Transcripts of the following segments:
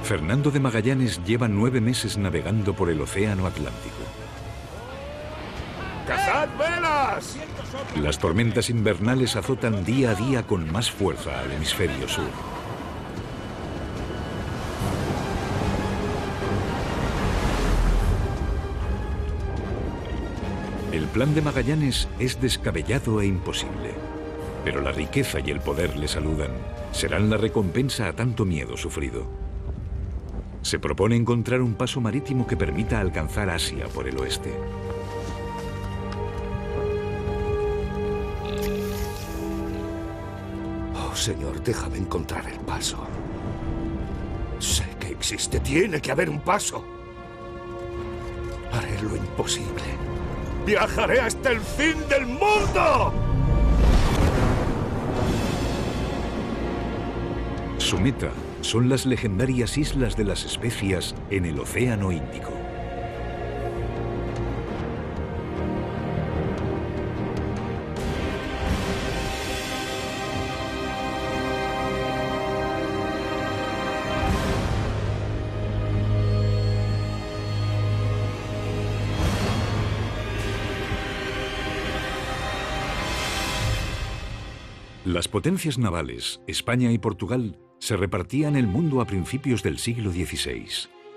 Fernando de Magallanes lleva 9 meses navegando por el Océano Atlántico. ¡Cazad velas! Las tormentas invernales azotan día a día con más fuerza al hemisferio sur. El plan de Magallanes es descabellado e imposible, pero la riqueza y el poder le saludan. Serán la recompensa a tanto miedo sufrido. Se propone encontrar un paso marítimo que permita alcanzar Asia por el oeste. Oh, Señor, déjame encontrar el paso. Sé que existe. Tiene que haber un paso. Haré lo imposible. ¡Viajaré hasta el fin del mundo! Su meta son las legendarias Islas de las Especias en el Océano Índico. Las potencias navales, España y Portugal, se repartían el mundo a principios del siglo XVI.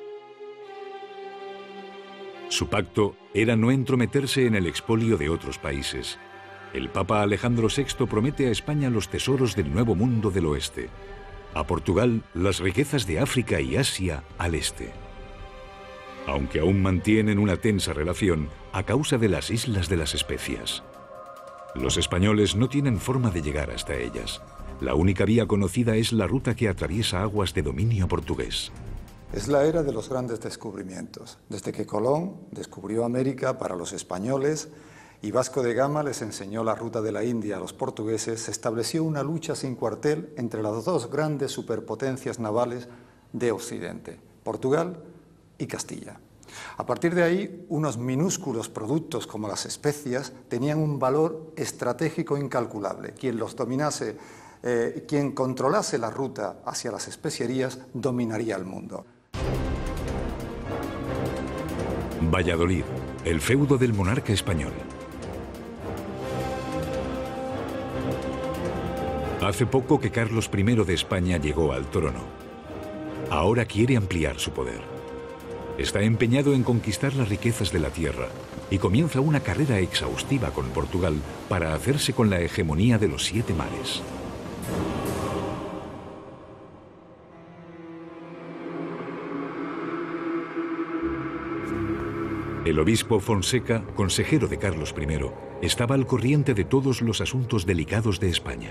Su pacto era no entrometerse en el expolio de otros países. El Papa Alejandro VI promete a España los tesoros del Nuevo Mundo del Oeste, a Portugal las riquezas de África y Asia al este. Aunque aún mantienen una tensa relación a causa de las Islas de las Especias. Los españoles no tienen forma de llegar hasta ellas. La única vía conocida es la ruta que atraviesa aguas de dominio portugués. Es la era de los grandes descubrimientos. Desde que Colón descubrió América para los españoles y Vasco de Gama les enseñó la ruta de la India a los portugueses, se estableció una lucha sin cuartel entre las dos grandes superpotencias navales de Occidente, Portugal y Castilla. A partir de ahí, unos minúsculos productos como las especias tenían un valor estratégico incalculable. Quien los dominase, quien controlase la ruta hacia las especierías, dominaría el mundo. Valladolid, el feudo del monarca español. Hace poco que Carlos I de España llegó al trono. Ahora quiere ampliar su poder. Está empeñado en conquistar las riquezas de la tierra y comienza una carrera exhaustiva con Portugal para hacerse con la hegemonía de los 7 mares. El obispo Fonseca, consejero de Carlos I, estaba al corriente de todos los asuntos delicados de España.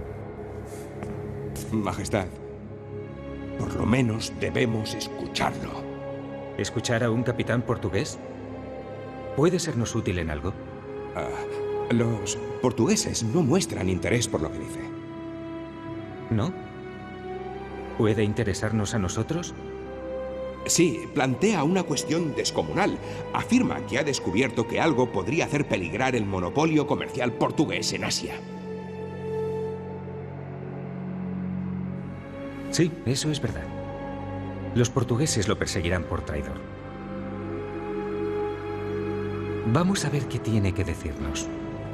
Majestad, por lo menos debemos escucharlo. ¿Escuchar a un capitán portugués? ¿Puede sernos útil en algo? Los portugueses no muestran interés por lo que dice. ¿No? ¿Puede interesarnos a nosotros? Sí, plantea una cuestión descomunal. Afirma que ha descubierto que algo podría hacer peligrar el monopolio comercial portugués en Asia. Sí, eso es verdad. Los portugueses lo perseguirán por traidor. Vamos a ver qué tiene que decirnos.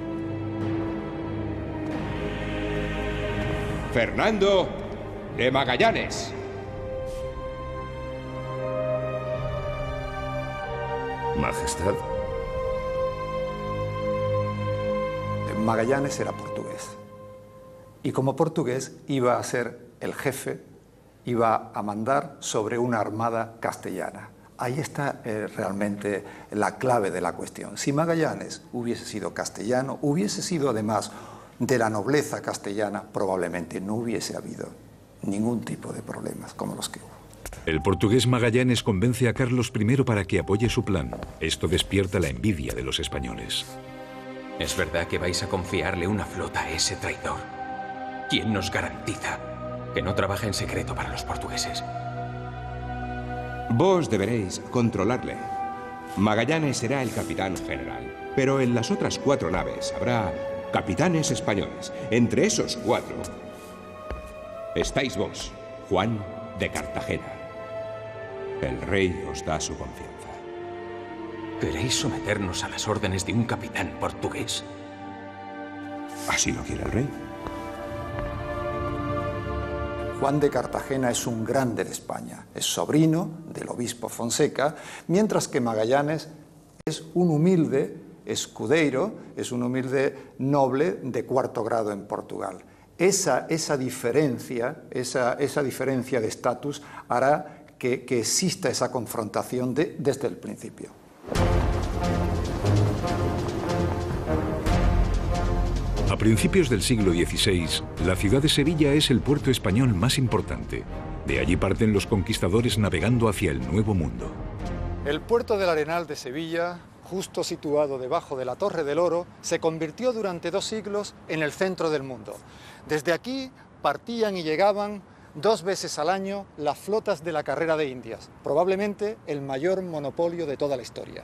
Fernando de Magallanes. Majestad. Magallanes era portugués. Y como portugués iba a ser el jefe, iba a mandar sobre una armada castellana. Ahí está realmente la clave de la cuestión. Si Magallanes hubiese sido castellano, hubiese sido además de la nobleza castellana, probablemente no hubiese habido ningún tipo de problemas como los que hubo. El portugués Magallanes convence a Carlos I para que apoye su plan. Esto despierta la envidia de los españoles. ¿Es verdad que vais a confiarle una flota a ese traidor? ¿Quién nos garantiza que no trabaja en secreto para los portugueses? Vos deberéis controlarle. Magallanes será el capitán general, pero en las otras 4 naves habrá capitanes españoles. Entre esos 4 estáis vos, Juan de Cartagena. El rey os da su confianza. ¿Queréis someternos a las órdenes de un capitán portugués? Así lo quiere el rey. Juan de Cartagena es un grande de España, es sobrino del obispo Fonseca, mientras que Magallanes es un humilde escudeiro, es un humilde noble de cuarto grado en Portugal. Esa diferencia de estatus hará que exista esa confrontación desde el principio. A principios del siglo XVI, la ciudad de Sevilla es el puerto español más importante. De allí parten los conquistadores navegando hacia el Nuevo Mundo. El puerto del Arenal de Sevilla, justo situado debajo de la Torre del Oro, se convirtió durante 2 siglos en el centro del mundo. Desde aquí partían y llegaban 2 veces al año las flotas de la Carrera de Indias, probablemente el mayor monopolio de toda la historia.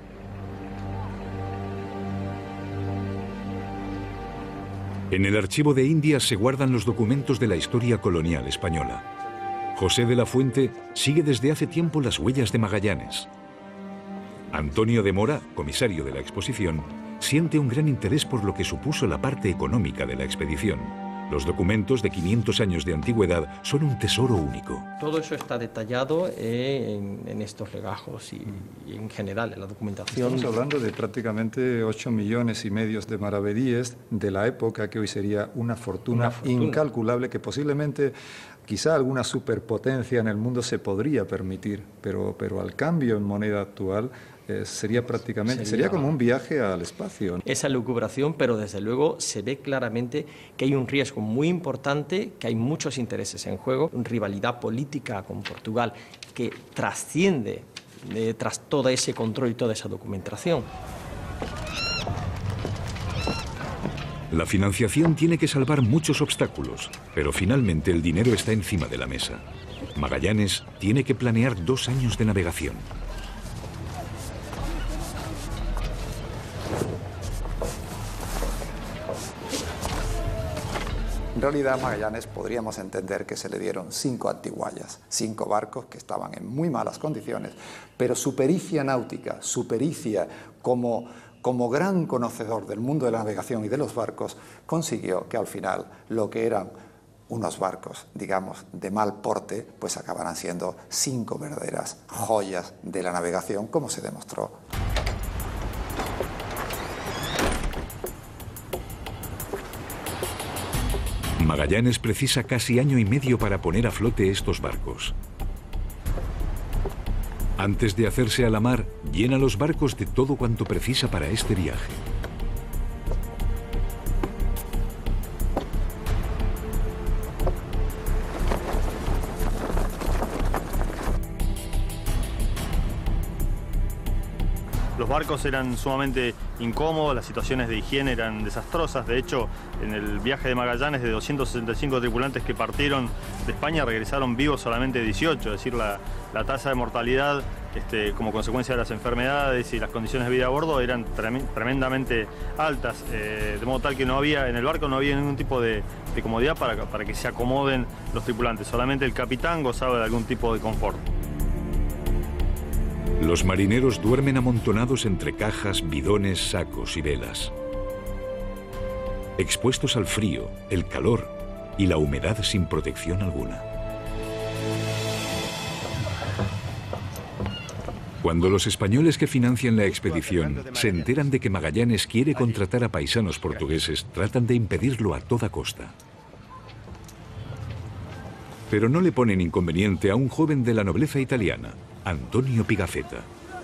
En el archivo de Indias se guardan los documentos de la historia colonial española. José de la Fuente sigue desde hace tiempo las huellas de Magallanes. Antonio de Mora, comisario de la exposición, siente un gran interés por lo que supuso la parte económica de la expedición. Los documentos de 500 años de antigüedad son un tesoro único. Todo eso está detallado en estos legajos y en general en la documentación. Estamos hablando de prácticamente 8,5 millones de maravedíes de la época, que hoy sería una fortuna incalculable, que posiblemente quizá alguna superpotencia en el mundo se podría permitir, pero al cambio en moneda actual sería como un viaje al espacio. Esa lucubración, pero desde luego se ve claramente que hay un riesgo muy importante, que hay muchos intereses en juego, una rivalidad política con Portugal que trasciende tras todo ese control y toda esa documentación. La financiación tiene que salvar muchos obstáculos, pero finalmente el dinero está encima de la mesa. Magallanes tiene que planear 2 años de navegación. En realidad, a Magallanes podríamos entender que se le dieron 5 antiguallas, 5 barcos que estaban en muy malas condiciones, pero su pericia náutica, su pericia como gran conocedor del mundo de la navegación y de los barcos, consiguió que al final lo que eran unos barcos, digamos, de mal porte, pues acabaran siendo 5 verdaderas joyas de la navegación, como se demostró. Magallanes precisa casi 1 año y medio para poner a flote estos barcos. Antes de hacerse a la mar, llena los barcos de todo cuanto precisa para este viaje. Los barcos eran sumamente incómodos, las situaciones de higiene eran desastrosas. De hecho, en el viaje de Magallanes, de 265 tripulantes que partieron de España, regresaron vivos solamente 18. Es decir, la tasa de mortalidad como consecuencia de las enfermedades y las condiciones de vida a bordo eran tremendamente altas. De modo tal que en el barco no había ningún tipo de comodidad para que se acomoden los tripulantes. Solamente el capitán gozaba de algún tipo de confort. Los marineros duermen amontonados entre cajas, bidones, sacos y velas. Expuestos al frío, el calor y la humedad sin protección alguna. Cuando los españoles que financian la expedición se enteran de que Magallanes quiere contratar a paisanos portugueses, tratan de impedirlo a toda costa. Pero no le ponen inconveniente a un joven de la nobleza italiana, Antonio Pigafetta.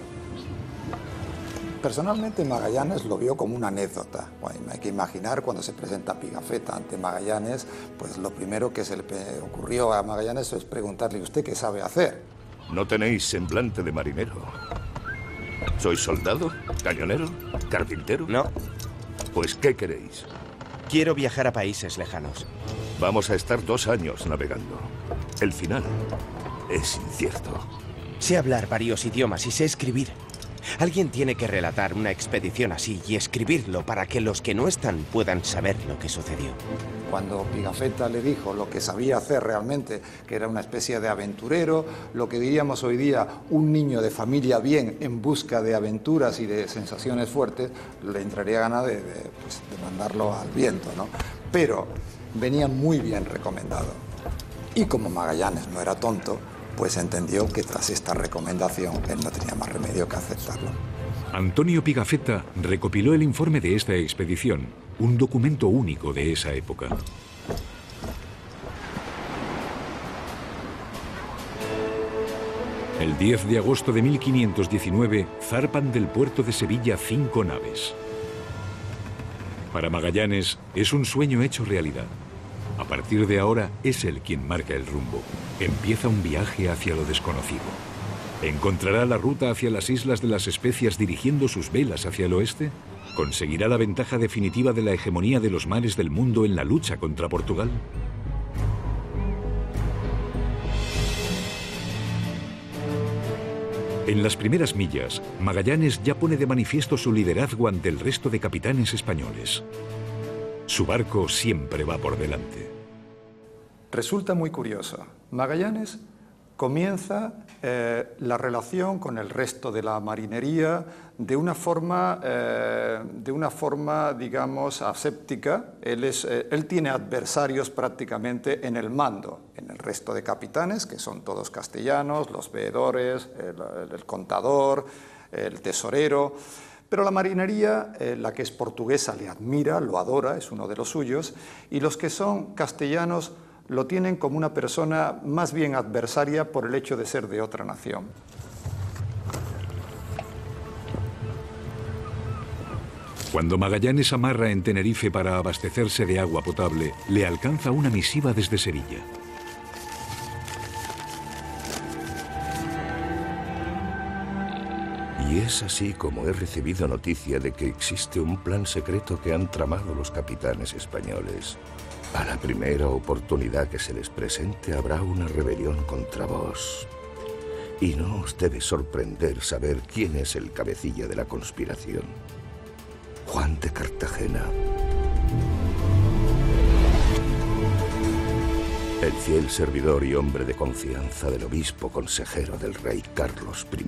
Personalmente Magallanes lo vio como una anécdota. Bueno, hay que imaginar cuando se presenta Pigafetta ante Magallanes, pues lo primero que se le ocurrió a Magallanes es preguntarle: ¿usted qué sabe hacer? No tenéis semblante de marinero. ¿Sois soldado? ¿Cañonero? ¿Carpintero? No. Pues, ¿qué queréis? Quiero viajar a países lejanos. Vamos a estar 2 años navegando. El final es incierto. Sé hablar varios idiomas y sé escribir. Alguien tiene que relatar una expedición así y escribirlo para que los que no están puedan saber lo que sucedió. Cuando Pigafetta le dijo lo que sabía hacer realmente, que era una especie de aventurero, lo que diríamos hoy día un niño de familia bien en busca de aventuras y de sensaciones fuertes, le entraría ganas de mandarlo al viento, ¿no? Pero venía muy bien recomendado. Y como Magallanes no era tonto, pues entendió que tras esta recomendación él no tenía más remedio que aceptarlo. Antonio Pigafetta recopiló el informe de esta expedición, un documento único de esa época. El 10 de agosto de 1519 zarpan del puerto de Sevilla 5 naves. Para Magallanes es un sueño hecho realidad. A partir de ahora es él quien marca el rumbo. Empieza un viaje hacia lo desconocido. ¿Encontrará la ruta hacia las Islas de las Especias dirigiendo sus velas hacia el oeste? ¿Conseguirá la ventaja definitiva de la hegemonía de los mares del mundo en la lucha contra Portugal? En las primeras millas, Magallanes ya pone de manifiesto su liderazgo ante el resto de capitanes españoles. Su barco siempre va por delante. Resulta muy curioso. Magallanes comienza la relación con el resto de la marinería de una forma, digamos, aséptica. Él tiene adversarios prácticamente en el mando, en el resto de capitanes, que son todos castellanos, los veedores, el contador, el tesorero. Pero la marinería, la que es portuguesa, le admira, lo adora, es uno de los suyos, y los que son castellanos lo tienen como una persona más bien adversaria por el hecho de ser de otra nación. Cuando Magallanes amarra en Tenerife para abastecerse de agua potable, le alcanza una misiva desde Sevilla. Y es así como he recibido noticia de que existe un plan secreto que han tramado los capitanes españoles. A la primera oportunidad que se les presente habrá una rebelión contra vos. Y no os debe sorprender saber quién es el cabecilla de la conspiración. Juan de Cartagena. El fiel servidor y hombre de confianza del obispo consejero del rey Carlos I.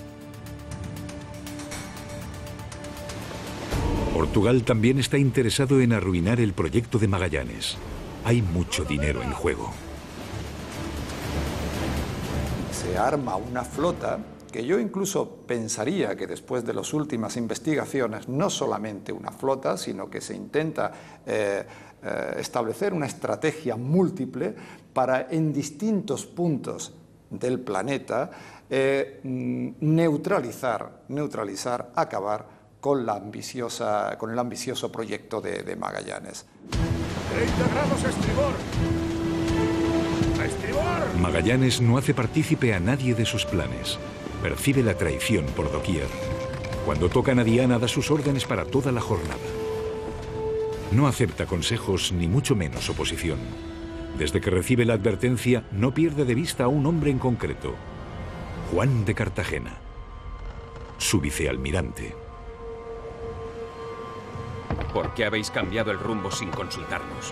Portugal también está interesado en arruinar el proyecto de Magallanes. Hay mucho dinero en juego. Se arma una flota que yo incluso pensaría que después de las últimas investigaciones, no solamente una flota, sino que se intenta establecer una estrategia múltiple para en distintos puntos del planeta neutralizar, acabar con el ambicioso proyecto de Magallanes. 30 grados a estribor. ¡A estribor! Magallanes no hace partícipe a nadie de sus planes. Percibe la traición por doquier. Cuando tocan a Diana da sus órdenes para toda la jornada. No acepta consejos ni mucho menos oposición. Desde que recibe la advertencia no pierde de vista a un hombre en concreto. Juan de Cartagena, su vicealmirante. ¿Por qué habéis cambiado el rumbo sin consultarnos?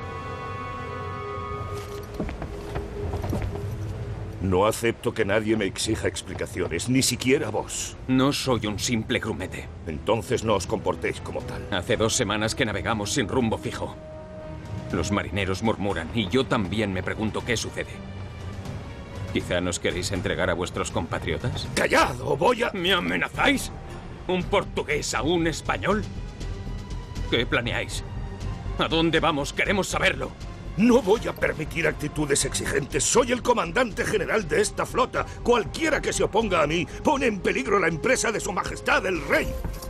No acepto que nadie me exija explicaciones, ni siquiera vos. No soy un simple grumete. Entonces no os comportéis como tal. Hace 2 semanas que navegamos sin rumbo fijo. Los marineros murmuran y yo también me pregunto qué sucede. ¿Quizá nos queréis entregar a vuestros compatriotas? ¡Callad o voy a...! ¿Me amenazáis? ¿Un portugués a un español? ¿Qué planeáis? ¿A dónde vamos? Queremos saberlo. No voy a permitir actitudes exigentes. Soy el comandante general de esta flota. Cualquiera que se oponga a mí pone en peligro la empresa de Su Majestad el Rey.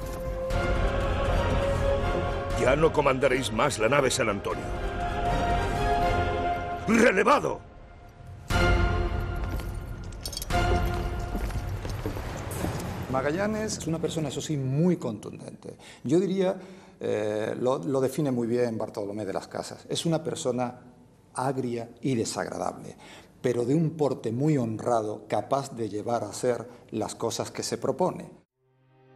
Ya no comandaréis más la nave San Antonio. ¡Relevado! Magallanes es una persona, eso sí, muy contundente. Yo diría... lo define muy bien Bartolomé de las Casas. Es una persona agria y desagradable, pero de un porte muy honrado, capaz de llevar a hacer las cosas que se propone.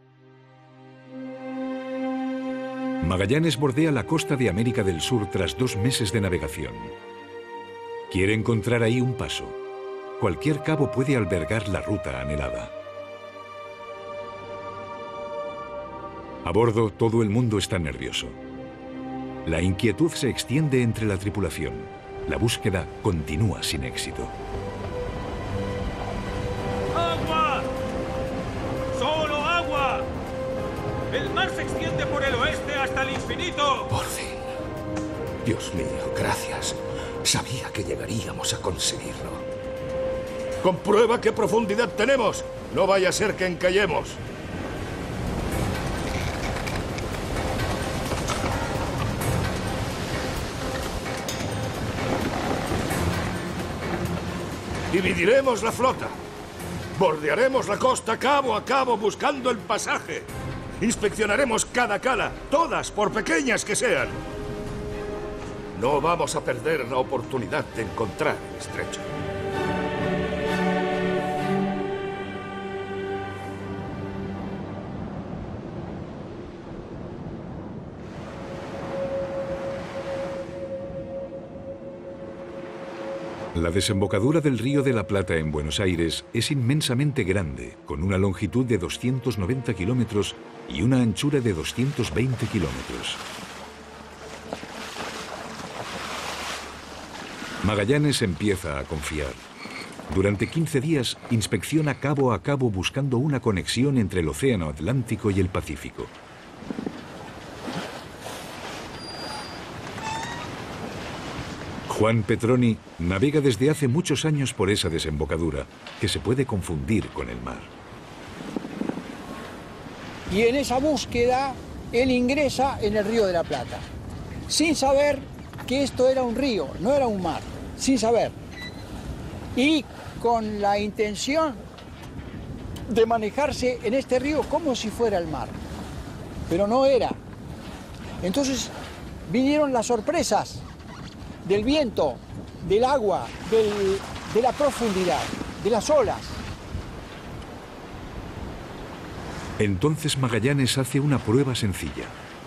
Magallanes bordea la costa de América del Sur tras 2 meses de navegación. Quiere encontrar ahí un paso. Cualquier cabo puede albergar la ruta anhelada. A bordo, todo el mundo está nervioso. La inquietud se extiende entre la tripulación. La búsqueda continúa sin éxito. ¡Agua! ¡Solo agua! ¡El mar se extiende por el oeste hasta el infinito! Por fin. Dios mío, gracias. Sabía que llegaríamos a conseguirlo. ¡Comprueba qué profundidad tenemos! No vaya a ser que encallemos. Dividiremos la flota. Bordearemos la costa cabo a cabo buscando el pasaje. Inspeccionaremos cada cala, todas, por pequeñas que sean. No vamos a perder la oportunidad de encontrar el estrecho. La desembocadura del Río de la Plata en Buenos Aires es inmensamente grande, con una longitud de 290 kilómetros y una anchura de 220 kilómetros. Magallanes empieza a confiar. Durante 15 días inspecciona cabo a cabo buscando una conexión entre el Océano Atlántico y el Pacífico. Juan Petroni navega desde hace muchos años por esa desembocadura, que se puede confundir con el mar. Y en esa búsqueda, él ingresa en el Río de la Plata, sin saber que esto era un río, no era un mar, sin saber. Y con la intención de manejarse en este río como si fuera el mar, pero no era. Entonces vinieron las sorpresas del viento, del agua, de la profundidad, de las olas. Entonces Magallanes hace una prueba sencilla.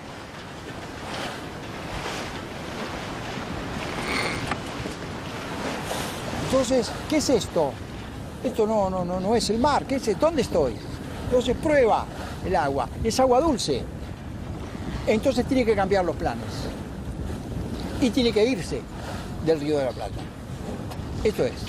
Entonces, ¿qué es esto? Esto no es el mar, ¿qué es? ¿Dónde estoy? Entonces prueba el agua, es agua dulce. Entonces tiene que cambiar los planes. Y tiene que irse del Río de la Plata. Esto es.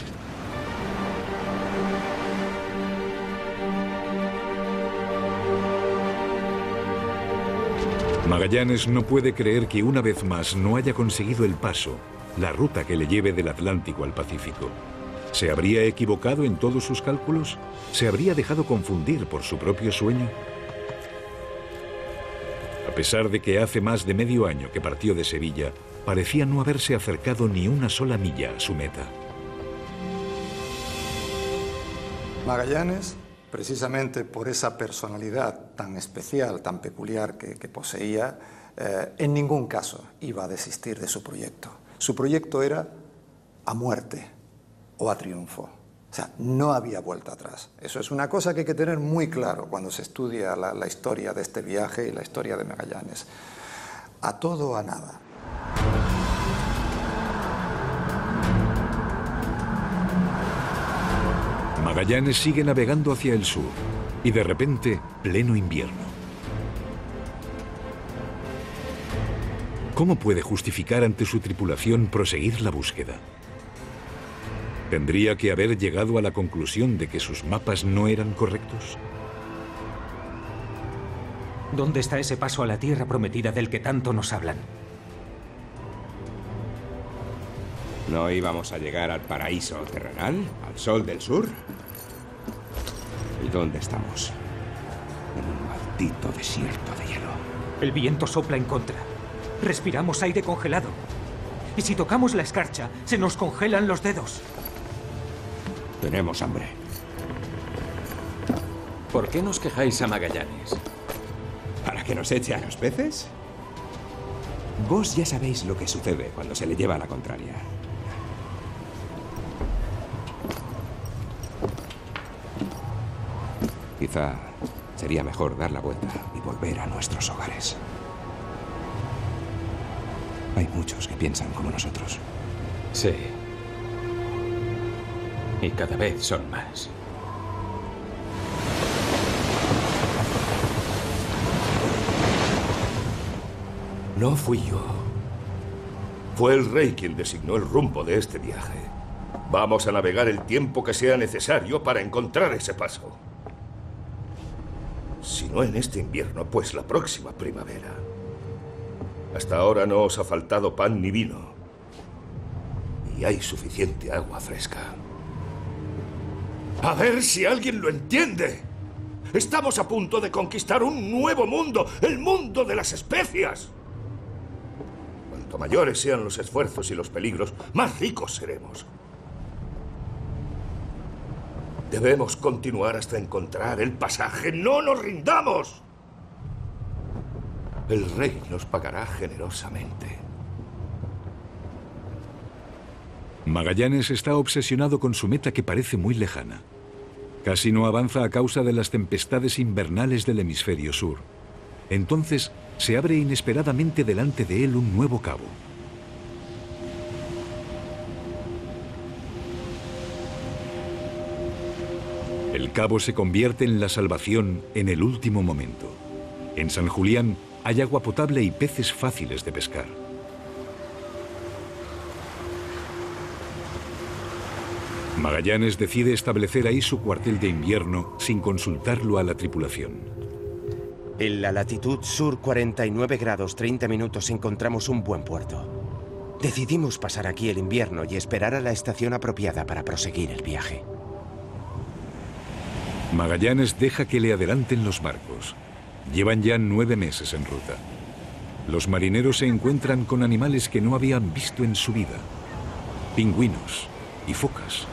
Magallanes no puede creer que una vez más no haya conseguido el paso, la ruta que le lleve del Atlántico al Pacífico. ¿Se habría equivocado en todos sus cálculos? ¿Se habría dejado confundir por su propio sueño? A pesar de que hace más de medio año que partió de Sevilla, parecía no haberse acercado ni una sola milla a su meta. Magallanes, precisamente por esa personalidad tan especial, tan peculiar que poseía, en ningún caso iba a desistir de su proyecto. Su proyecto era a muerte o a triunfo. O sea, no había vuelta atrás. Eso es una cosa que hay que tener muy claro cuando se estudia la historia de este viaje y la historia de Magallanes. A todo o a nada. Magallanes sigue navegando hacia el sur y de repente, pleno invierno. ¿Cómo puede justificar ante su tripulación proseguir la búsqueda? ¿Tendría que haber llegado a la conclusión de que sus mapas no eran correctos? ¿Dónde está ese paso a la tierra prometida del que tanto nos hablan? ¿No íbamos a llegar al paraíso terrenal? ¿Al sol del sur? ¿Y dónde estamos? En un maldito desierto de hielo. El viento sopla en contra. Respiramos aire congelado. Y si tocamos la escarcha, se nos congelan los dedos. Tenemos hambre. ¿Por qué nos quejáis a Magallanes? ¿Para que nos eche a los peces? Vos ya sabéis lo que sucede cuando se le lleva la contraria. Quizá sería mejor dar la vuelta y volver a nuestros hogares. Hay muchos que piensan como nosotros. Sí. Y cada vez son más. No fui yo. Fue el rey quien designó el rumbo de este viaje. Vamos a navegar el tiempo que sea necesario para encontrar ese paso. Si no en este invierno, pues la próxima primavera. Hasta ahora no os ha faltado pan ni vino. Y hay suficiente agua fresca. A ver si alguien lo entiende. Estamos a punto de conquistar un nuevo mundo, el mundo de las especias. Cuanto mayores sean los esfuerzos y los peligros, más ricos seremos. Debemos continuar hasta encontrar el pasaje. ¡No nos rindamos! El rey nos pagará generosamente. Magallanes está obsesionado con su meta que parece muy lejana. Casi no avanza a causa de las tempestades invernales del hemisferio sur. Entonces, se abre inesperadamente delante de él un nuevo cabo. El cabo se convierte en la salvación en el último momento. En San Julián hay agua potable y peces fáciles de pescar. Magallanes decide establecer ahí su cuartel de invierno sin consultarlo a la tripulación. En la latitud sur 49 grados 30 minutos encontramos un buen puerto. Decidimos pasar aquí el invierno y esperar a la estación apropiada para proseguir el viaje. Magallanes deja que le adelanten los barcos. Llevan ya 9 meses en ruta. Los marineros se encuentran con animales que no habían visto en su vida. Pingüinos y focas.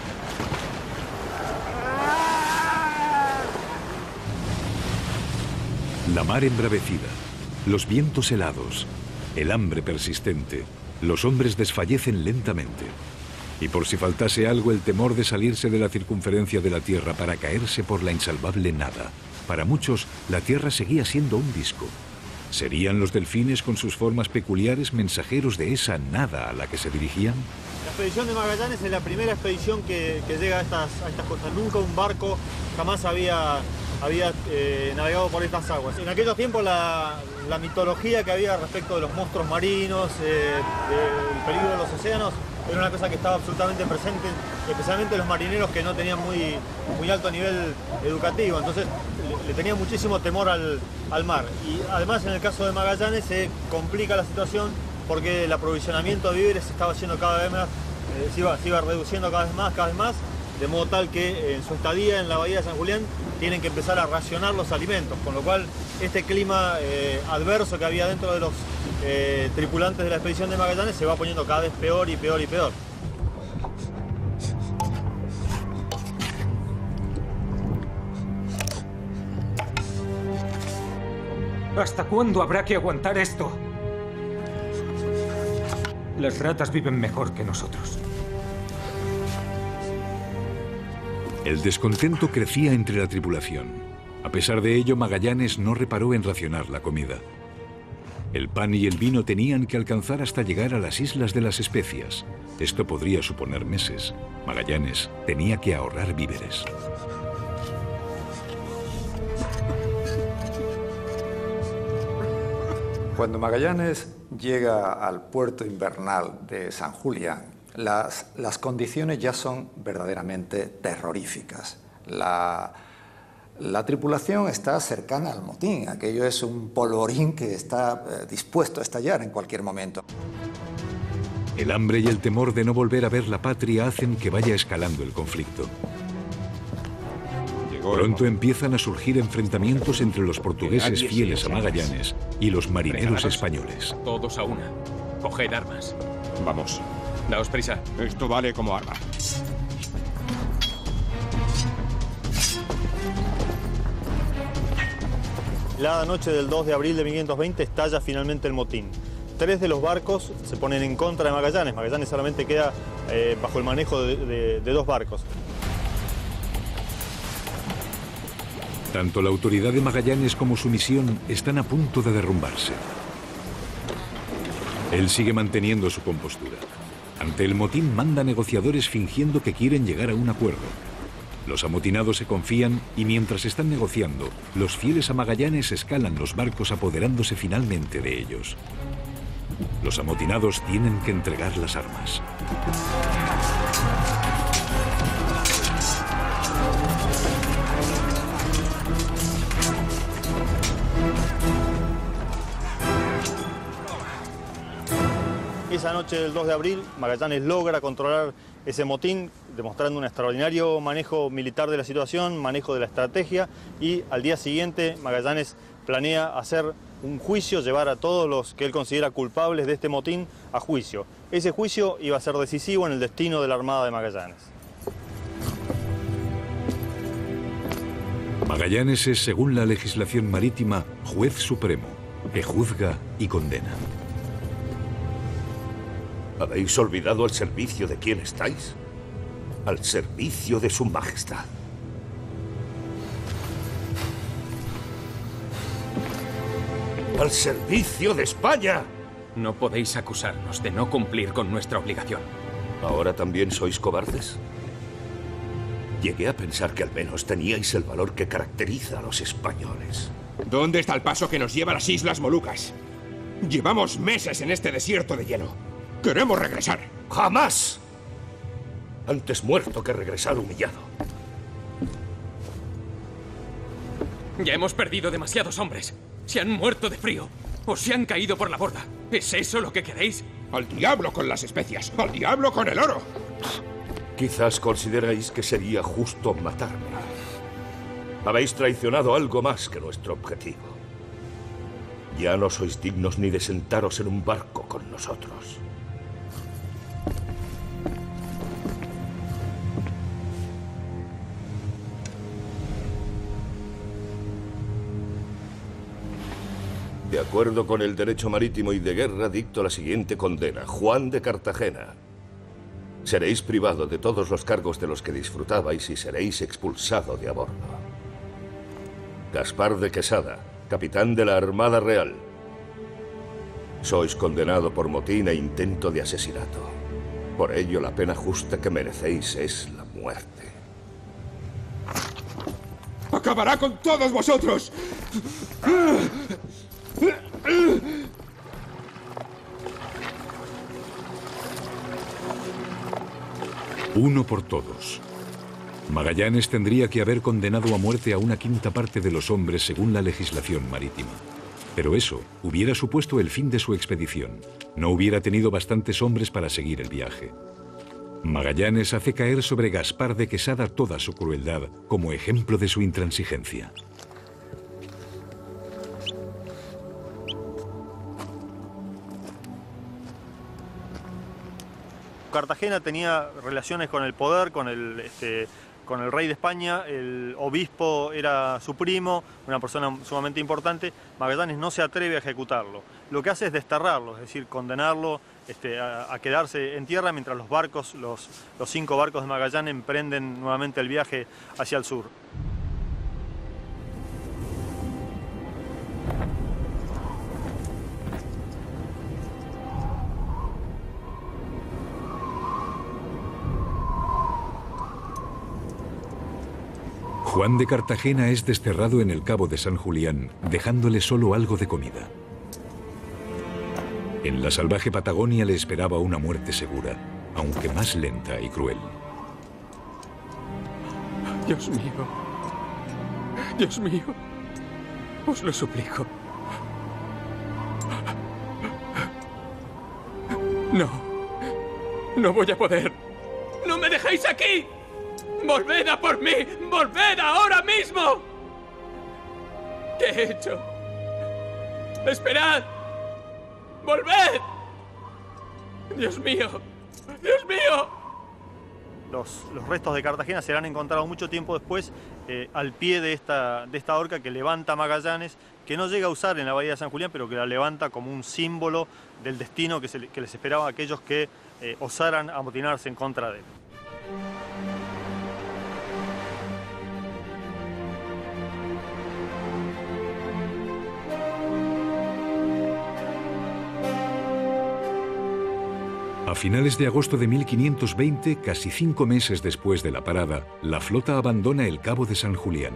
La mar embravecida, los vientos helados, el hambre persistente, los hombres desfallecen lentamente. Y por si faltase algo, el temor de salirse de la circunferencia de la Tierra para caerse por la insalvable nada. Para muchos, la Tierra seguía siendo un disco. ¿Serían los delfines con sus formas peculiares mensajeros de esa nada a la que se dirigían? La expedición de Magallanes es la primera expedición que llega a estas costas. Nunca un barco jamás había navegado por estas aguas. En aquellos tiempos la mitología que había respecto de los monstruos marinos, del peligro de los océanos, era una cosa que estaba absolutamente presente, especialmente los marineros que no tenían muy alto nivel educativo, entonces le tenían muchísimo temor al mar. Y además en el caso de Magallanes se complica la situación porque el aprovisionamiento de víveres se estaba haciendo cada vez más, se iba reduciendo cada vez más, de modo tal que en su estadía en la bahía de San Julián tienen que empezar a racionar los alimentos, con lo cual este clima adverso que había dentro de los tripulantes de la expedición de Magallanes se va poniendo cada vez peor y peor y peor. ¿Hasta cuándo habrá que aguantar esto? Las ratas viven mejor que nosotros. El descontento crecía entre la tripulación. A pesar de ello, Magallanes no reparó en racionar la comida. El pan y el vino tenían que alcanzar hasta llegar a las Islas de las Especias. Esto podría suponer meses. Magallanes tenía que ahorrar víveres. Cuando Magallanes llega al puerto invernal de San Julián, las condiciones ya son verdaderamente terroríficas. La tripulación está cercana al motín. Aquello es un polvorín que está dispuesto a estallar en cualquier momento. El hambre y el temor de no volver a ver la patria hacen que vaya escalando el conflicto. Pronto empiezan a surgir enfrentamientos entre los portugueses fieles a Magallanes y los marineros españoles. Todos a una. Coged armas. Vamos. Daos prisa. Esto vale como arma. La noche del 2 de abril de 1520 estalla finalmente el motín. 3 de los barcos se ponen en contra de Magallanes. Magallanes solamente queda bajo el manejo de 2 barcos. Tanto la autoridad de Magallanes como su misión están a punto de derrumbarse. Él sigue manteniendo su compostura. Ante el motín manda negociadores fingiendo que quieren llegar a un acuerdo. Los amotinados se confían y mientras están negociando, los fieles a Magallanes escalan los barcos apoderándose finalmente de ellos. Los amotinados tienen que entregar las armas. Esa noche del 2 de abril, Magallanes logra controlar ese motín, demostrando un extraordinario manejo militar de la situación, manejo de la estrategia, y al día siguiente Magallanes planea hacer un juicio, llevar a todos los que él considera culpables de este motín a juicio. Ese juicio iba a ser decisivo en el destino de la Armada de Magallanes. Magallanes es, según la legislación marítima, juez supremo, que juzga y condena. ¿Habéis olvidado al servicio de quién estáis? Al servicio de su majestad. ¡Al servicio de España! No podéis acusarnos de no cumplir con nuestra obligación. ¿Ahora también sois cobardes? Llegué a pensar que al menos teníais el valor que caracteriza a los españoles. ¿Dónde está el paso que nos lleva a las Islas Molucas? Llevamos meses en este desierto de hielo. ¡Queremos regresar! ¡Jamás! Antes muerto que regresar humillado. Ya hemos perdido demasiados hombres. Se han muerto de frío o se han caído por la borda. ¿Es eso lo que queréis? ¡Al diablo con las especias! ¡Al diablo con el oro! Quizás consideráis que sería justo matarme. Habéis traicionado algo más que nuestro objetivo. Ya no sois dignos ni de sentaros en un barco con nosotros. De acuerdo con el derecho marítimo y de guerra, dicto la siguiente condena. Juan de Cartagena. Seréis privado de todos los cargos de los que disfrutabais y seréis expulsado de a bordo. Gaspar de Quesada, capitán de la Armada Real. Sois condenado por motín e intento de asesinato. Por ello, la pena justa que merecéis es la muerte. ¡Acabará con todos vosotros! Uno por todos. Magallanes tendría que haber condenado a muerte a una quinta parte de los hombres según la legislación marítima. Pero eso hubiera supuesto el fin de su expedición. No hubiera tenido bastantes hombres para seguir el viaje. Magallanes hace caer sobre Gaspar de Quesada toda su crueldad como ejemplo de su intransigencia. Cartagena tenía relaciones con el poder, con el rey de España. El obispo era su primo, una persona sumamente importante. Magallanes no se atreve a ejecutarlo. Lo que hace es desterrarlo, es decir, condenarlo a quedarse en tierra mientras los barcos, los 5 barcos de Magallanes emprenden nuevamente el viaje hacia el sur. Juan de Cartagena es desterrado en el Cabo de San Julián, dejándole solo algo de comida. En la salvaje Patagonia le esperaba una muerte segura, aunque más lenta y cruel. Dios mío. Dios mío. Os lo suplico. No. No voy a poder. ¡No me dejéis aquí! ¡Volved a por mí! ¡Volved ahora mismo! ¿Qué he hecho? ¡Esperad! ¡Volved! ¡Dios mío! ¡Dios mío! Los restos de Cartagena serán encontrados mucho tiempo después al pie de esta horca que levanta Magallanes, que no llega a usar en la bahía de San Julián, pero que la levanta como un símbolo del destino que les esperaba a aquellos que osaran amotinarse en contra de él. A finales de agosto de 1520, casi 5 meses después de la parada, la flota abandona el Cabo de San Julián.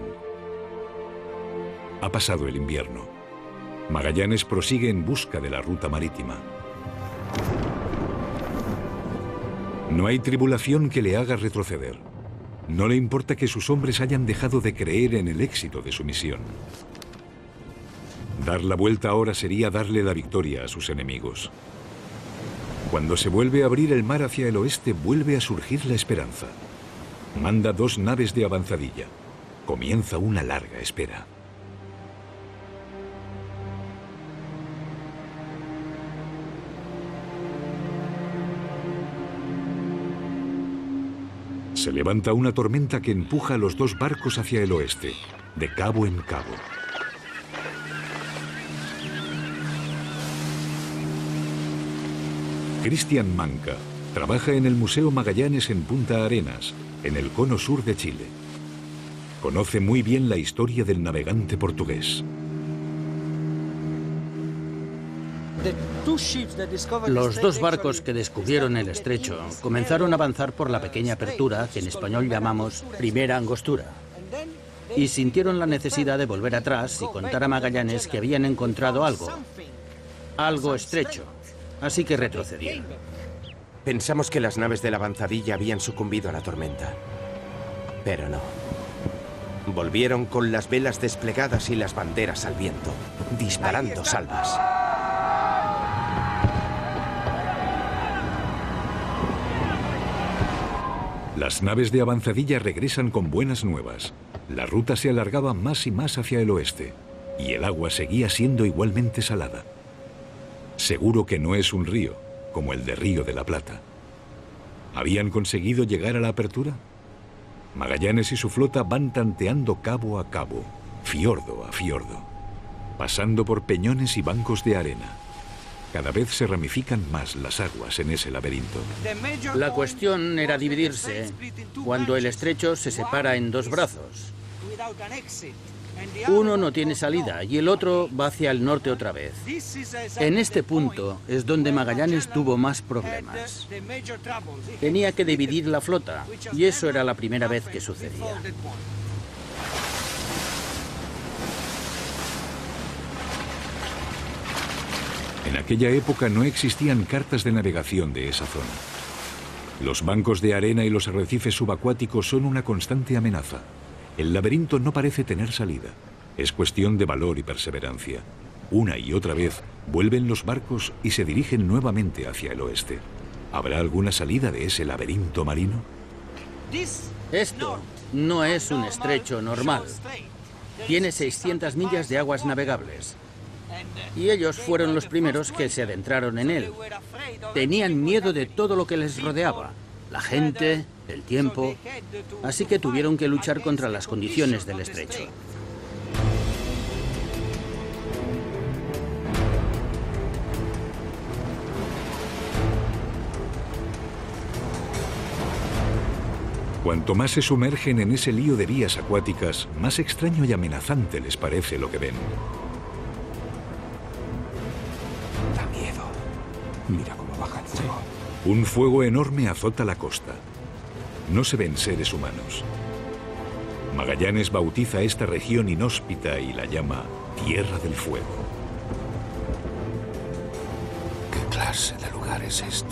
Ha pasado el invierno. Magallanes prosigue en busca de la ruta marítima. No hay tribulación que le haga retroceder. No le importa que sus hombres hayan dejado de creer en el éxito de su misión. Dar la vuelta ahora sería darle la victoria a sus enemigos. Cuando se vuelve a abrir el mar hacia el oeste, vuelve a surgir la esperanza. Manda 2 naves de avanzadilla. Comienza una larga espera. Se levanta una tormenta que empuja a los 2 barcos hacia el oeste, de cabo en cabo. Cristian Manca trabaja en el Museo Magallanes en Punta Arenas, en el cono sur de Chile. Conoce muy bien la historia del navegante portugués. Los 2 barcos que descubrieron el estrecho comenzaron a avanzar por la pequeña apertura que en español llamamos Primera Angostura, y sintieron la necesidad de volver atrás y contar a Magallanes que habían encontrado algo estrecho, así que retrocedieron. Pensamos que las naves de la avanzadilla habían sucumbido a la tormenta, pero no. Volvieron con las velas desplegadas y las banderas al viento, disparando salvas. Las naves de avanzadilla regresan con buenas nuevas. La ruta se alargaba más y más hacia el oeste, y el agua seguía siendo igualmente salada. Seguro que no es un río, como el de Río de la Plata. ¿Habían conseguido llegar a la apertura? Magallanes y su flota van tanteando cabo a cabo, fiordo a fiordo, pasando por peñones y bancos de arena. Cada vez se ramifican más las aguas en ese laberinto. La cuestión era dividirse cuando el estrecho se separa en 2 brazos. Uno no tiene salida y el otro va hacia el norte otra vez. En este punto es donde Magallanes tuvo más problemas. Tenía que dividir la flota y eso era la primera vez que sucedía. En aquella época no existían cartas de navegación de esa zona. Los bancos de arena y los arrecifes subacuáticos son una constante amenaza. El laberinto no parece tener salida. Es cuestión de valor y perseverancia. Una y otra vez vuelven los barcos y se dirigen nuevamente hacia el oeste. ¿Habrá alguna salida de ese laberinto marino? Esto no es un estrecho normal. Tiene 600 millas de aguas navegables. Y ellos fueron los primeros que se adentraron en él. Tenían miedo de todo lo que les rodeaba, la gente, el tiempo, así que tuvieron que luchar contra las condiciones del estrecho. Cuanto más se sumergen en ese lío de vías acuáticas, más extraño y amenazante les parece lo que ven. Mira cómo baja el fuego. Un fuego enorme azota la costa. No se ven seres humanos. Magallanes bautiza esta región inhóspita y la llama Tierra del Fuego. ¿Qué clase de lugar es este?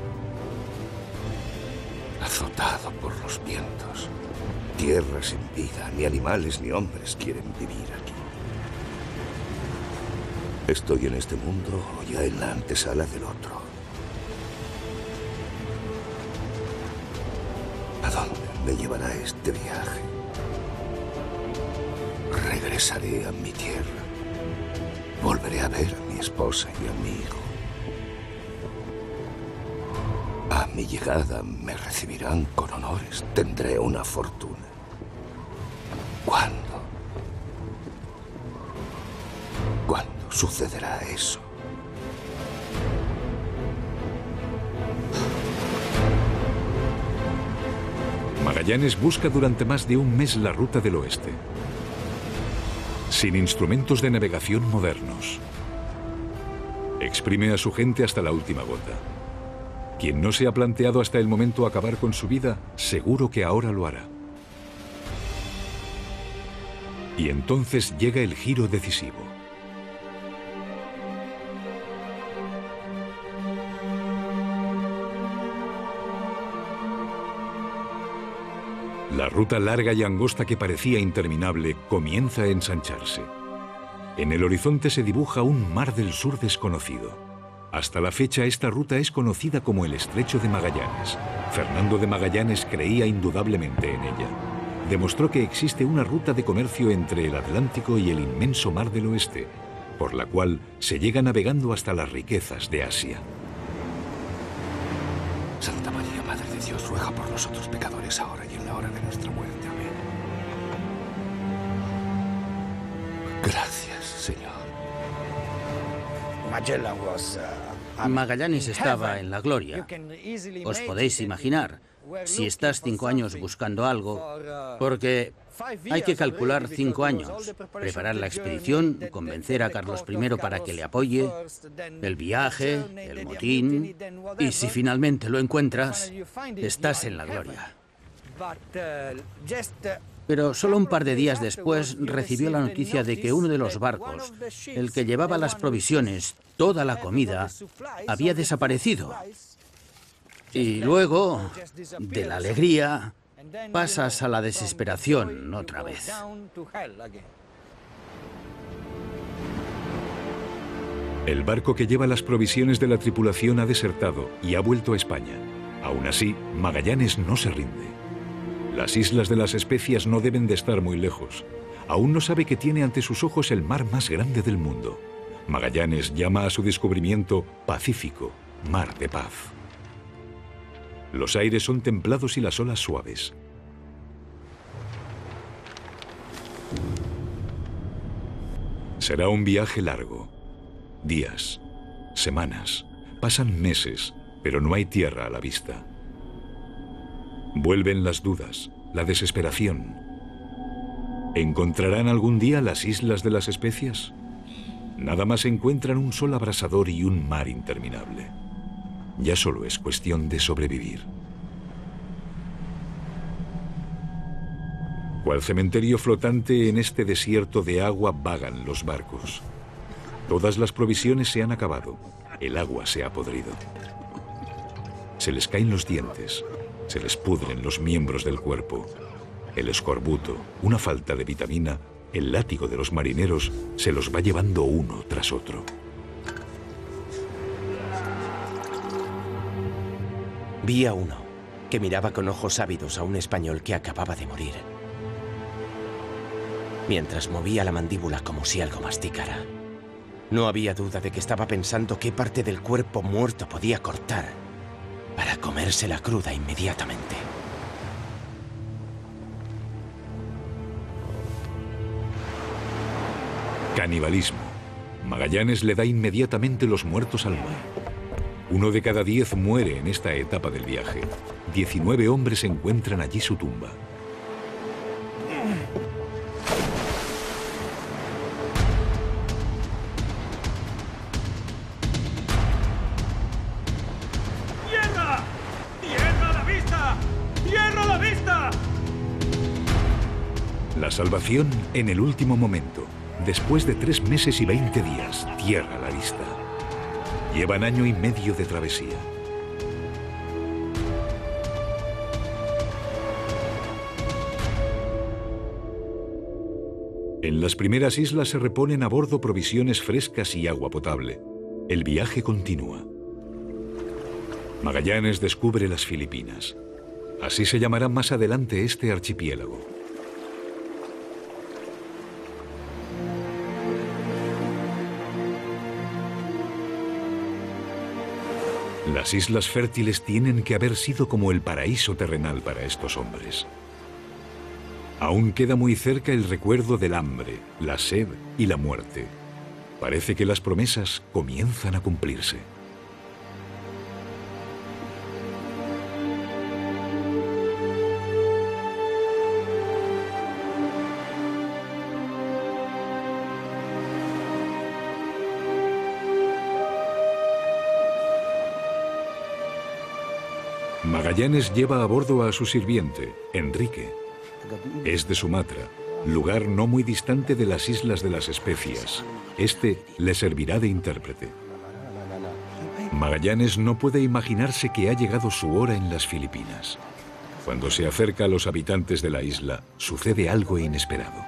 Azotado por los vientos. Tierra sin vida, ni animales ni hombres quieren vivir aquí. ¿Estoy en este mundo o ya en la antesala del otro? ¿A dónde me llevará este viaje? Regresaré a mi tierra. Volveré a ver a mi esposa y a mi hijo. A mi llegada me recibirán con honores. Tendré una fortuna. ¿Cuándo? ¿Cuándo sucederá eso? Magallanes busca durante más de un mes la ruta del oeste. Sin instrumentos de navegación modernos. Exprime a su gente hasta la última gota. Quien no se ha planteado hasta el momento acabar con su vida, seguro que ahora lo hará. Y entonces llega el giro decisivo. La ruta larga y angosta que parecía interminable comienza a ensancharse. En el horizonte se dibuja un mar del sur desconocido. Hasta la fecha esta ruta es conocida como el Estrecho de Magallanes. Fernando de Magallanes creía indudablemente en ella. Demostró que existe una ruta de comercio entre el Atlántico y el inmenso mar del oeste, por la cual se llega navegando hasta las riquezas de Asia. Santa María, Madre de Dios, ruega por nosotros pecadores ahora y en la hora de nuestra muerte. Amén. Gracias, Señor. Magallanes estaba en la gloria. Os podéis imaginar, si estás 5 años buscando algo, porque hay que calcular 5 años, preparar la expedición, convencer a Carlos I para que le apoye, el viaje, el motín, y si finalmente lo encuentras, estás en la gloria. Pero solo un par de días después recibió la noticia de que uno de los barcos, el que llevaba las provisiones, toda la comida, había desaparecido. Y luego, de la alegría, pasas a la desesperación otra vez. El barco que lleva las provisiones de la tripulación ha desertado y ha vuelto a España. Aún así, Magallanes no se rinde. Las Islas de las Especias no deben de estar muy lejos. Aún no sabe que tiene ante sus ojos el mar más grande del mundo. Magallanes llama a su descubrimiento Pacífico, mar de paz. Los aires son templados y las olas suaves. Será un viaje largo. Días, semanas, pasan meses, pero no hay tierra a la vista. Vuelven las dudas, la desesperación. ¿Encontrarán algún día las Islas de las Especias? Nada más encuentran un sol abrasador y un mar interminable. Ya solo es cuestión de sobrevivir. Cual cementerio flotante en este desierto de agua vagan los barcos. Todas las provisiones se han acabado. El agua se ha podrido. Se les caen los dientes. Se les pudren los miembros del cuerpo. El escorbuto, una falta de vitamina, el látigo de los marineros se los va llevando uno tras otro. Vi a uno que miraba con ojos ávidos a un español que acababa de morir, mientras movía la mandíbula como si algo masticara. No había duda de que estaba pensando qué parte del cuerpo muerto podía cortar para comérsela cruda inmediatamente. Canibalismo. Magallanes le da inmediatamente los muertos al mar. 1 de cada 10 muere en esta etapa del viaje. 19 hombres encuentran allí su tumba. ¡Tierra! ¡Tierra a la vista! ¡Tierra a la vista! La salvación en el último momento. Después de 3 meses y 20 días, tierra a la vista. Llevan año y medio de travesía. En las primeras islas se reponen a bordo provisiones frescas y agua potable. El viaje continúa. Magallanes descubre las Filipinas. Así se llamará más adelante este archipiélago. Las islas fértiles tienen que haber sido como el paraíso terrenal para estos hombres. Aún queda muy cerca el recuerdo del hambre, la sed y la muerte. Parece que las promesas comienzan a cumplirse. Magallanes lleva a bordo a su sirviente, Enrique. Es de Sumatra, lugar no muy distante de las Islas de las Especias. Este le servirá de intérprete. Magallanes no puede imaginarse que ha llegado su hora en las Filipinas. Cuando se acerca a los habitantes de la isla, sucede algo inesperado.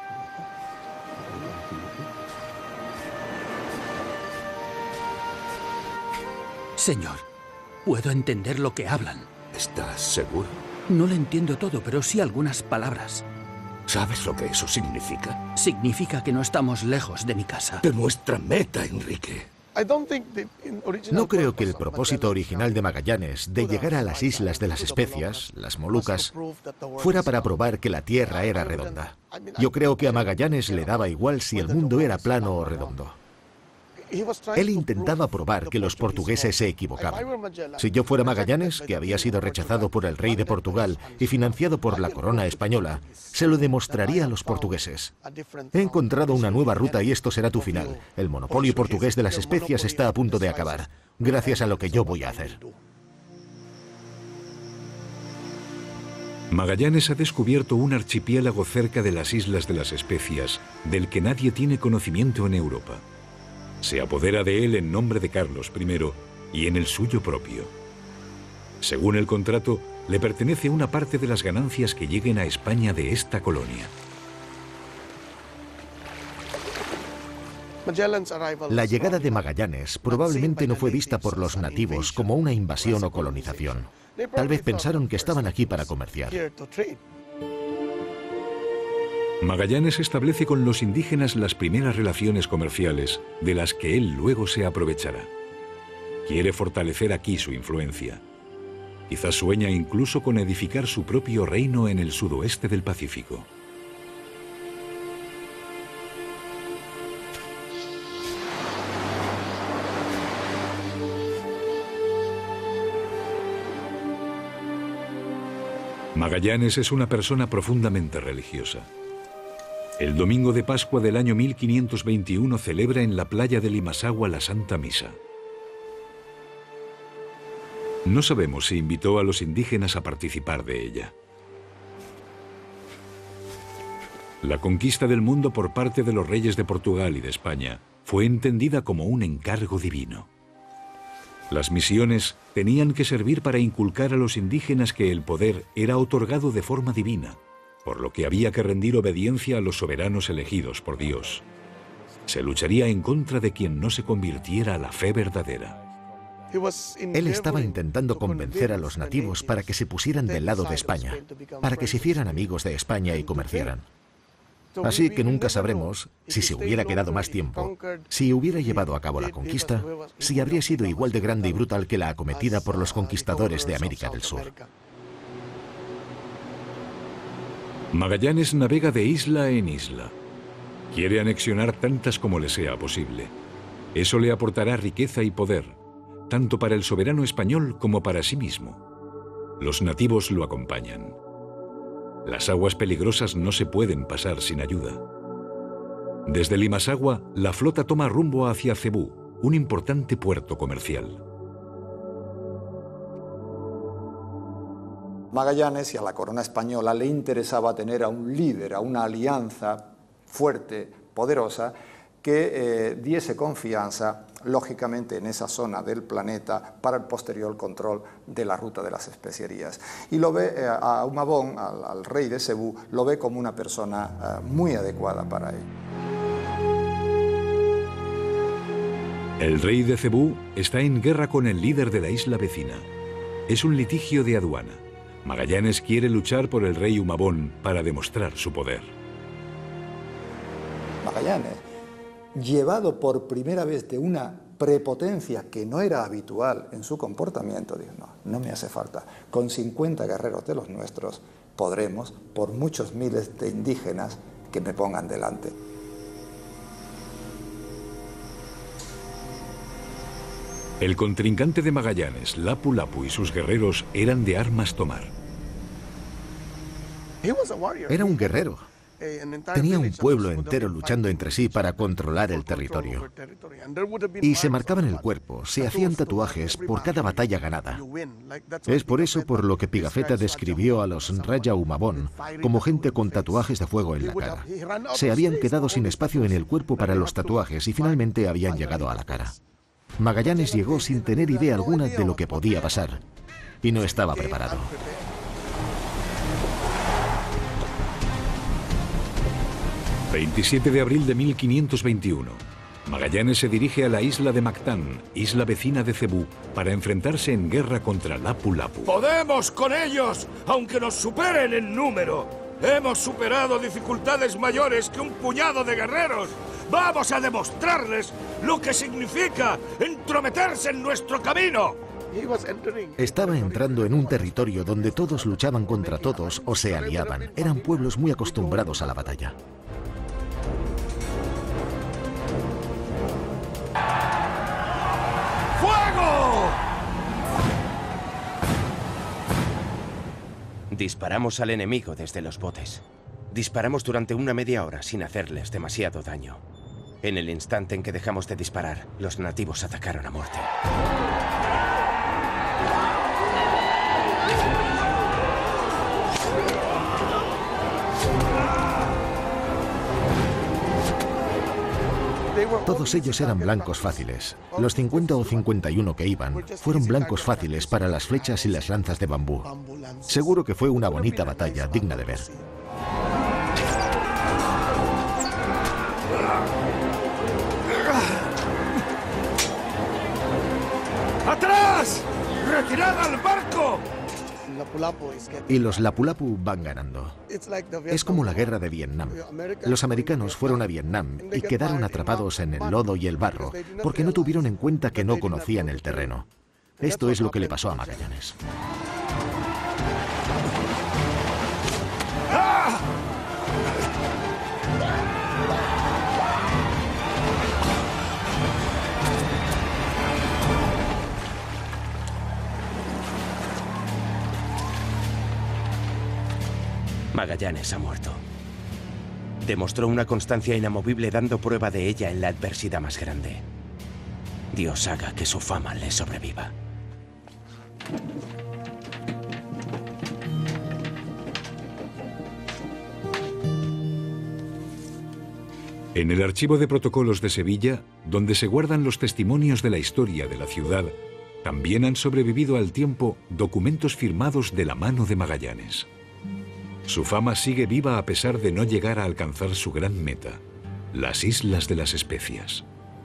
Señor, puedo entender lo que hablan. ¿Estás seguro? No lo entiendo todo, pero sí algunas palabras. ¿Sabes lo que eso significa? Significa que no estamos lejos de mi casa. De nuestra meta, Enrique. No creo que el propósito original de Magallanes de llegar a las Islas de las Especias, las Molucas, fuera para probar que la Tierra era redonda. Yo creo que a Magallanes le daba igual si el mundo era plano o redondo. Él intentaba probar que los portugueses se equivocaban. Si yo fuera Magallanes, que había sido rechazado por el rey de Portugal y financiado por la corona española, se lo demostraría a los portugueses. He encontrado una nueva ruta y esto será tu final. El monopolio portugués de las especias está a punto de acabar, gracias a lo que yo voy a hacer. Magallanes ha descubierto un archipiélago cerca de las Islas de las Especias, del que nadie tiene conocimiento en Europa. Se apodera de él en nombre de Carlos I y en el suyo propio. Según el contrato, le pertenece una parte de las ganancias que lleguen a España de esta colonia. La llegada de Magallanes probablemente no fue vista por los nativos como una invasión o colonización. Tal vez pensaron que estaban aquí para comerciar. Magallanes establece con los indígenas las primeras relaciones comerciales, de las que él luego se aprovechará. Quiere fortalecer aquí su influencia. Quizás sueña incluso con edificar su propio reino en el sudoeste del Pacífico. Magallanes es una persona profundamente religiosa. El domingo de Pascua del año 1521 celebra en la playa de Limassagua la Santa Misa. No sabemos si invitó a los indígenas a participar de ella. La conquista del mundo por parte de los reyes de Portugal y de España fue entendida como un encargo divino. Las misiones tenían que servir para inculcar a los indígenas que el poder era otorgado de forma divina, por lo que había que rendir obediencia a los soberanos elegidos por Dios. Se lucharía en contra de quien no se convirtiera a la fe verdadera. Él estaba intentando convencer a los nativos para que se pusieran del lado de España, para que se hicieran amigos de España y comerciaran. Así que nunca sabremos, si se hubiera quedado más tiempo, si hubiera llevado a cabo la conquista, si habría sido igual de grande y brutal que la acometida por los conquistadores de América del Sur. Magallanes navega de isla en isla. Quiere anexionar tantas como le sea posible. Eso le aportará riqueza y poder, tanto para el soberano español como para sí mismo. Los nativos lo acompañan. Las aguas peligrosas no se pueden pasar sin ayuda. Desde Limassagua, la flota toma rumbo hacia Cebú, un importante puerto comercial. Magallanes y a la corona española le interesaba tener a un líder, a una alianza fuerte, poderosa, que diese confianza, lógicamente, en esa zona del planeta para el posterior control de la ruta de las especierías. Y lo ve a Humabón, al rey de Cebú, lo ve como una persona muy adecuada para él. El rey de Cebú está en guerra con el líder de la isla vecina. Es un litigio de aduana. Magallanes quiere luchar por el rey Humabón para demostrar su poder. Magallanes, llevado por primera vez de una prepotencia que no era habitual en su comportamiento, dijo, no me hace falta. Con 50 guerreros de los nuestros podremos, por muchos miles de indígenas que me pongan delante. El contrincante de Magallanes, Lapu Lapu, y sus guerreros eran de armas tomar. Era un guerrero. Tenía un pueblo entero luchando entre sí para controlar el territorio. Y se marcaban el cuerpo, se hacían tatuajes por cada batalla ganada. Es por eso por lo que Pigafetta describió a los Raya Humabón como gente con tatuajes de fuego en la cara. Se habían quedado sin espacio en el cuerpo para los tatuajes y finalmente habían llegado a la cara. Magallanes llegó sin tener idea alguna de lo que podía pasar y no estaba preparado. ...27 de abril de 1521... Magallanes se dirige a la isla de Mactán, isla vecina de Cebú, para enfrentarse en guerra contra Lapu-Lapu. ¡Podemos con ellos, aunque nos superen en número! ¡Hemos superado dificultades mayores que un puñado de guerreros! ¡Vamos a demostrarles lo que significa entrometerse en nuestro camino! Estaba entrando en un territorio donde todos luchaban contra todos o se aliaban. Eran pueblos muy acostumbrados a la batalla. ¡Fuego! Disparamos al enemigo desde los botes. Disparamos durante una media hora sin hacerles demasiado daño. En el instante en que dejamos de disparar, los nativos atacaron a muerte. Todos ellos eran blancos fáciles. Los 50 o 51 que iban fueron blancos fáciles para las flechas y las lanzas de bambú. Seguro que fue una bonita batalla, digna de ver. ¡Atrás! ¡Retirad al barco! Y los Lapu-Lapu van ganando. Es como la guerra de Vietnam. Los americanos fueron a Vietnam y quedaron atrapados en el lodo y el barro porque no tuvieron en cuenta que no conocían el terreno. Esto es lo que le pasó a Magallanes. ¡Ah! Magallanes ha muerto. Demostró una constancia inamovible dando prueba de ella en la adversidad más grande. Dios haga que su fama le sobreviva. En el Archivo de Protocolos de Sevilla, donde se guardan los testimonios de la historia de la ciudad, también han sobrevivido al tiempo documentos firmados de la mano de Magallanes. Su fama sigue viva a pesar de no llegar a alcanzar su gran meta, las Islas de las Especias.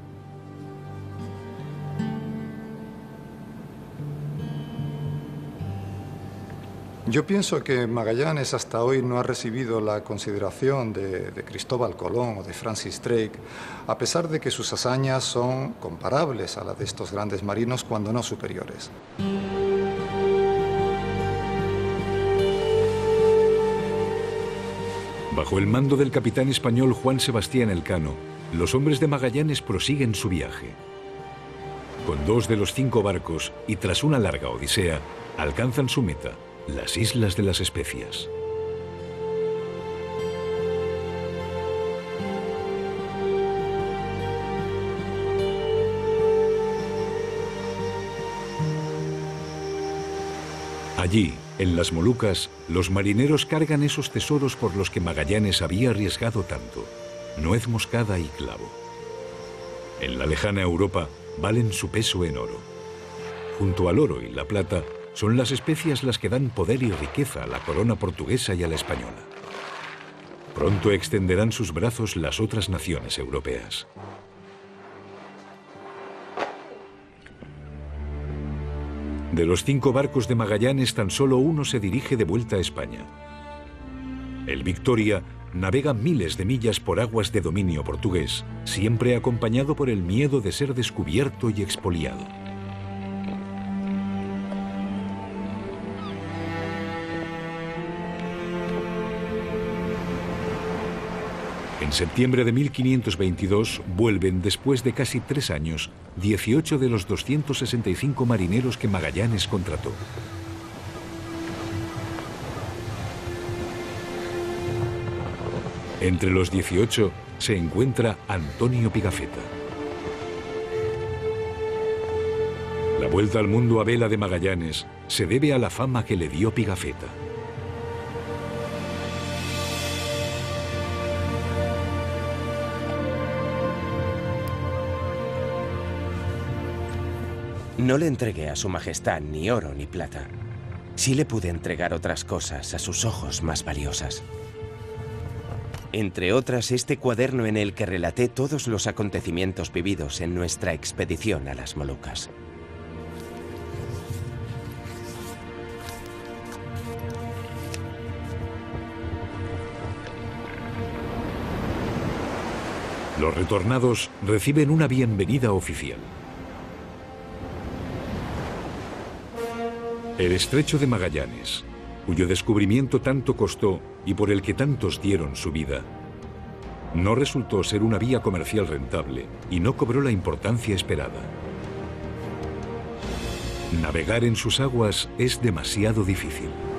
Yo pienso que Magallanes hasta hoy no ha recibido la consideración de Cristóbal Colón o de Francis Drake, a pesar de que sus hazañas son comparables a las de estos grandes marinos, cuando no superiores. Bajo el mando del capitán español Juan Sebastián Elcano, los hombres de Magallanes prosiguen su viaje. Con 2 de los 5 barcos y tras una larga odisea, alcanzan su meta, las Islas de las Especias. Allí, en las Molucas, los marineros cargan esos tesoros por los que Magallanes había arriesgado tanto: nuez moscada y clavo. En la lejana Europa, valen su peso en oro. Junto al oro y la plata, son las especias las que dan poder y riqueza a la corona portuguesa y a la española. Pronto extenderán sus brazos las otras naciones europeas. De los 5 barcos de Magallanes, tan solo uno se dirige de vuelta a España. El Victoria navega miles de millas por aguas de dominio portugués, siempre acompañado por el miedo de ser descubierto y expoliado. En septiembre de 1522 vuelven, después de casi 3 años, 18 de los 265 marineros que Magallanes contrató. Entre los 18 se encuentra Antonio Pigafetta. La vuelta al mundo a vela de Magallanes se debe a la fama que le dio Pigafetta. No le entregué a su majestad ni oro ni plata. Sí le pude entregar otras cosas a sus ojos más valiosas. Entre otras, este cuaderno en el que relaté todos los acontecimientos vividos en nuestra expedición a las Molucas. Los retornados reciben una bienvenida oficial. El estrecho de Magallanes, cuyo descubrimiento tanto costó y por el que tantos dieron su vida, no resultó ser una vía comercial rentable y no cobró la importancia esperada. Navegar en sus aguas es demasiado difícil.